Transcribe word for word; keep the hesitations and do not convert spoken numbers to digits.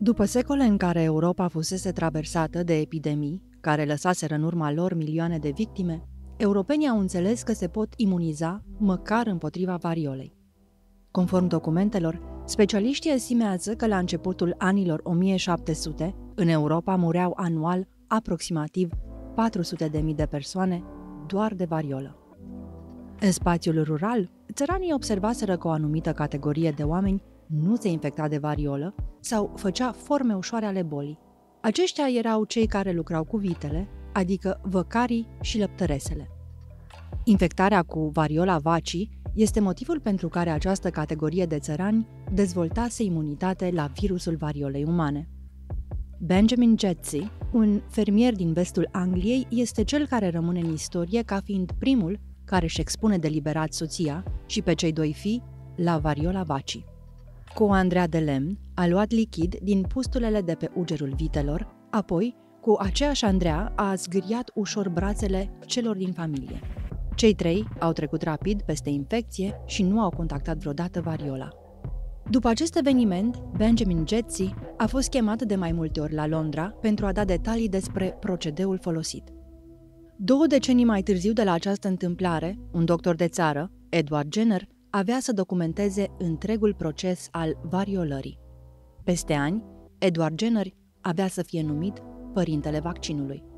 După secole în care Europa fusese traversată de epidemii, care lăsaseră în urma lor milioane de victime, europenii au înțeles că se pot imuniza măcar împotriva variolei. Conform documentelor, specialiștii estimează că la începutul anilor o mie șapte sute, în Europa mureau anual aproximativ patru sute de mii de persoane doar de variolă. În spațiul rural, țăranii observaseră că o anumită categorie de oameni nu se infecta de variolă sau făcea forme ușoare ale bolii. Aceștia erau cei care lucrau cu vitele, adică văcarii și lăptăresele. Infectarea cu variola vacii este motivul pentru care această categorie de țărani dezvoltase imunitate la virusul variolei umane. Benjamin Jetsy, un fermier din vestul Angliei, este cel care rămâne în istorie ca fiind primul care își expune deliberat soția și pe cei doi fii la variola vacii. Cu o andrea de lemn, a luat lichid din pustulele de pe ugerul vitelor, apoi, cu aceeași andrea, a zgâriat ușor brațele celor din familie. Cei trei au trecut rapid peste infecție și nu au contactat vreodată variola. După acest eveniment, Benjamin Jetsy a fost chemat de mai multe ori la Londra pentru a da detalii despre procedeul folosit. Două decenii mai târziu de la această întâmplare, un doctor de țară, Edward Jenner, avea să documenteze întregul proces al variolării. Peste ani, Edward Jenner avea să fie numit părintele vaccinului.